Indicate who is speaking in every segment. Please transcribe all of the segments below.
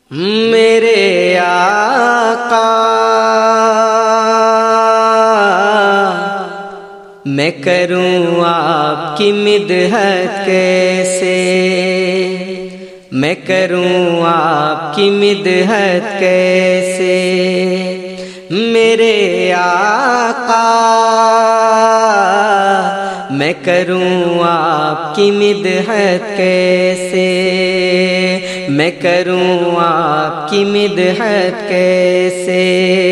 Speaker 1: میرے آقا میں کروں آپ کی مدحت کیسے، میں کروں آپ کی مدحت کیسے، میرے آقا میں کروں آپ کی مدحت کیسے، میں کروں آپ کی مدحت کیسے،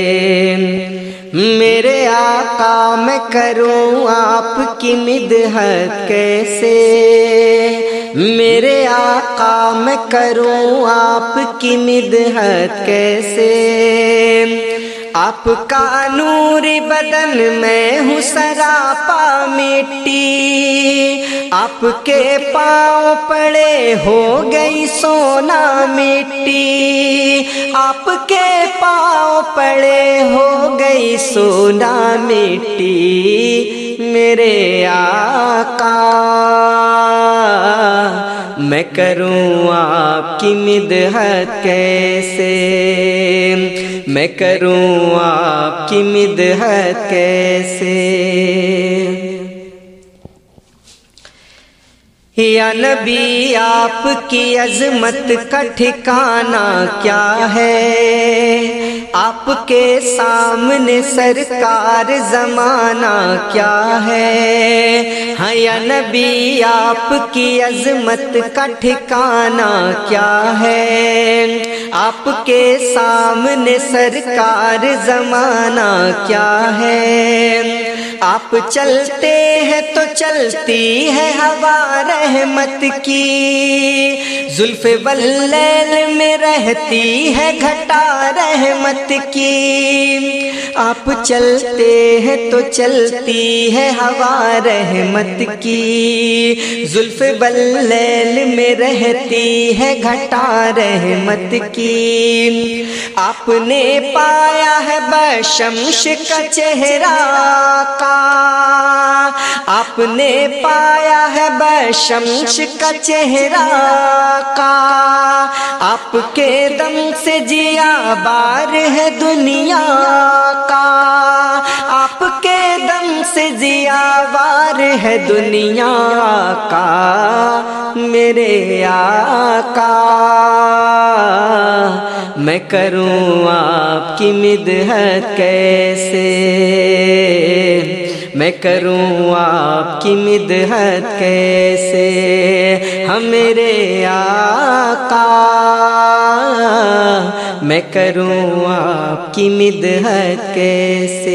Speaker 1: میرے آقا میں کروں آپ کی مدحت کیسے، میرے آقا میں کروں آپ کی مدحت کیسے، آپ کا نور بدن میں ہوں سراپا مٹی، آپ کے پاؤں پڑے ہو گئی سونا مٹی، آپ کے پاؤں پڑے ہو گئی سونا مٹی، میرے آقا میں کروں آپ کی مدحت کیسے، میں کروں آپ کی مدحت کیسے، یا نبی آپ کی عظمت کا ٹھکانہ کیا ہے، آپ کے سامنے سرکار زمانہ کیا ہے، ہاں یا نبی آپ کی عظمت کا ٹھکانہ کیا ہے، آپ کے سامنے سرکار زمانہ کیا ہے، آپ چلتے ہیں تو چلتی ہے ہوا رحمت کی، زلف واللیل میں رہتی ہے گھٹا رحمت کی، آپ چلتے ہیں تو چلتی ہے ہوا رحمت کی، زلف واللیل میں رہتی ہے گھٹا رحمت کی، آپ نے پایا ہے بشمش کا چہرہ کا، آپ نے پایا ہے بشمش کا چہرہ کا، آپ کے دم سے جیا بار ہے دنیا کا، آپ کے دم سے جیا بار ہے دنیا کا، میرے آقا میں کروں آپ کی مدحت کیسے، میں کروں آپ کی مدحت کیسے، ہم میرے آقا میں کروں آپ کی مدحت کیسے،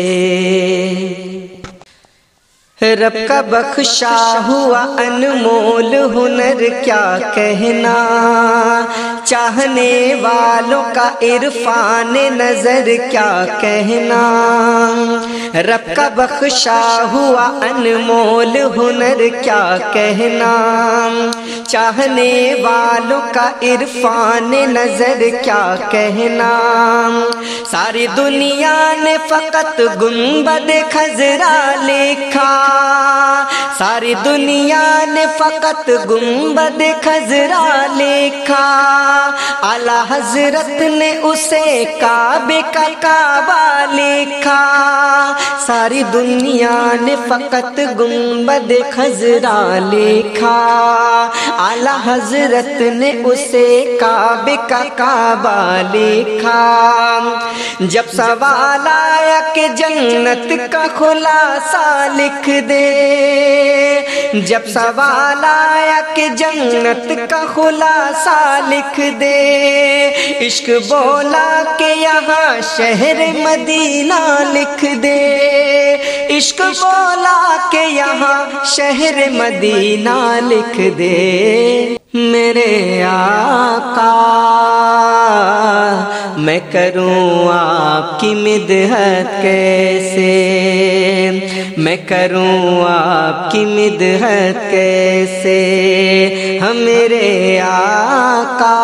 Speaker 1: رب کا بخشا ہوا انمول ہنر کیا کہنا، چاہنے والوں کا عرفان نظر کیا کہنا، رب کا بخشا ہوا انمول ہنر کیا کہنا، چاہنے والوں کا عرفان نظر کیا کہنا، ساری دنیا نے فقط گنبد خضرا لکھا، ساری دنیا نے فقط گنبد خضرا لکھا، اعلی حضرت نے اسے کعبے کا کعبہ لکھا، ساری دنیا نے فقط گنبد خضرا لکھا، اعلی حضرت نے اسے کعبے کا کعبہ لکھا، جب سوال آیا کہ جنت کا خلاصہ لکھ دے، جب سوال آیا کہ جنت کا خلاصہ لکھ دے، عشق بولا کہ یہاں شہر مدینہ لکھ دے، عشق بولا کہ یہاں شہر مدینہ لکھ دے، میرے آقا میں کروں آپ کی مدحت کیسے، میں کروں آپ کی مدحت کیسے، ہم میرے آقا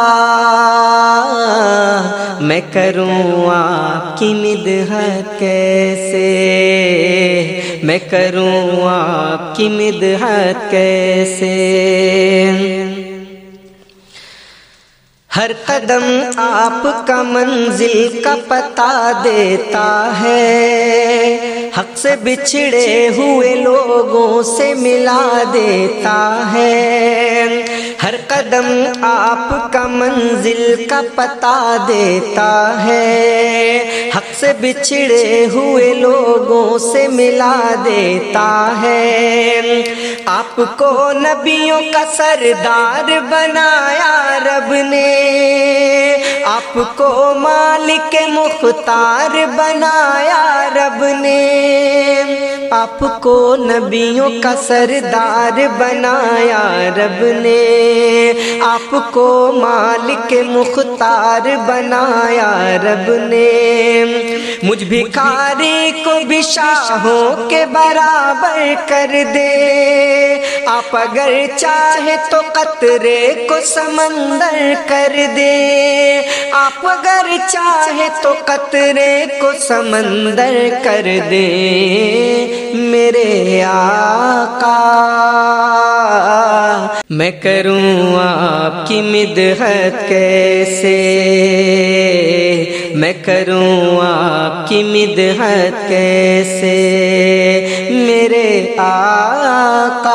Speaker 1: میں کروں آپ کی مدحت کیسے، میں کروں آپ کی مدحت کیسے، ہر قدم آپ کا منزل کا پتہ دیتا ہے، حق سے بچھڑے ہوئے لوگوں سے ملا دیتا ہے، ہر قدم آپ کا منزل کا پتہ دیتا ہے، حق سے بچھڑے ہوئے لوگوں سے ملا دیتا ہے، آپ کو نبیوں کا سردار بنایا رب نے، آپ کو مالک مختار بنایا رب نے، آپ کو نبیوں کا سردار بنایا رب نے، آپ کو مالک مختار بنایا رب نے، مجھ بھکاری کو بھی شاہوں کے برابر کر دے، آپ اگر چاہے تو قطرے کو سمندر کر دے، آپ اگر چاہے تو قطرے کو سمندر کر دے، میرے آقا میں کروں آپ کی مدحت کیسے، میں کروں آپ کی مدحت کیسے، میرے آقا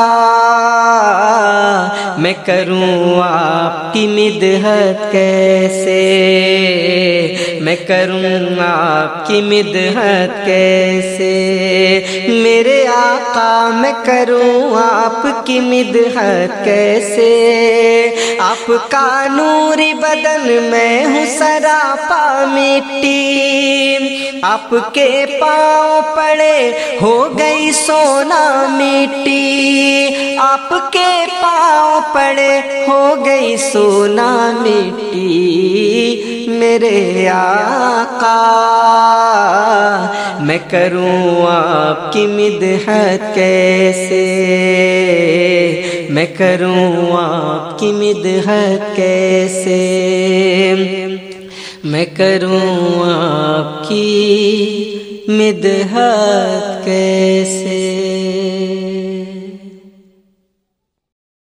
Speaker 1: میں کروں آپ کی مدحت کیسے، میں کروں آپ کی مدحت کیسے، میرے آقا میں کروں آپ کی مدحت کیسے، آپ کا نوری بدن میں ہوں سراپا مٹی، آپ کے پاؤں پڑے ہو گئی سونا مٹی، آپ کے پاؤں پڑے ہو گئی سونا مٹی، میرے آقا میں کروں آپ کی مدحت کیسے، میں کروں آپ کی مدحت کیسے، میں کروں آپ کی مدحت کیسے۔